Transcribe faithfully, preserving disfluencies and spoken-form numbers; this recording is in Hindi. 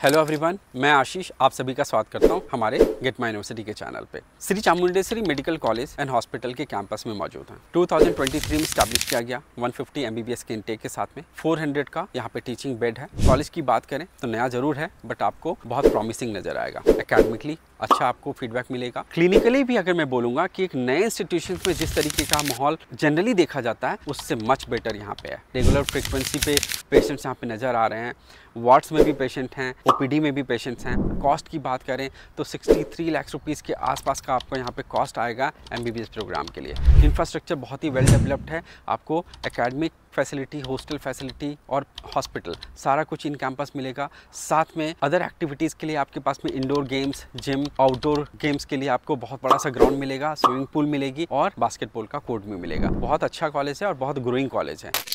हेलो एवरीवन, मैं आशीष आप सभी का स्वागत करता हूं हमारे गेट माय यूनिवर्सिटी के चैनल पे। Shri Chamundeshwari medical college and hospital के कैंपस में मौजूद हैं। दो हज़ार तेईस में स्टैब्लिश किया गया एक सौ पचास एमबीबीएस के इनटेक के साथ में चार सौ का यहाँ पे टीचिंग बेड है। कॉलेज की बात करें तो नया जरूर है बट आपको बहुत प्रॉमिसिंग नजर आएगा। एकेडमिकली अच्छा आपको फीडबैक मिलेगा। क्लिनिकली भी अगर मैं बोलूँगा कि एक नए इंस्टीट्यूशन में जिस तरीके का माहौल जनरली देखा जाता है उससे मच बेटर यहाँ पे है। रेगुलर फ्रिक्वेंसी पे पेशेंट्स यहाँ पे नज़र आ रहे हैं। वार्ड्स में भी पेशेंट हैं, ओपीडी में भी पेशेंट्स हैं। कॉस्ट की बात करें तो तिरसठ लाख रुपीस के आसपास का आपको यहाँ पे कॉस्ट आएगा एमबीबीएस प्रोग्राम के लिए। इंफ्रास्ट्रक्चर बहुत ही वेल डेवलप्ड है। आपको एकेडमिक फैसिलिटी, हॉस्टल फैसिलिटी और हॉस्पिटल सारा कुछ इन कैंपस मिलेगा। साथ में अदर एक्टिविटीज़ के लिए आपके पास में indoor games, gym, outdoor games के लिए आपको बहुत बड़ा सा ग्राउंड मिलेगा, स्विमिंग पूल मिलेगी और बास्केटबॉल का कोर्ट भी मिलेगा। बहुत अच्छा कॉलेज है और बहुत ग्रोइंग कॉलेज है।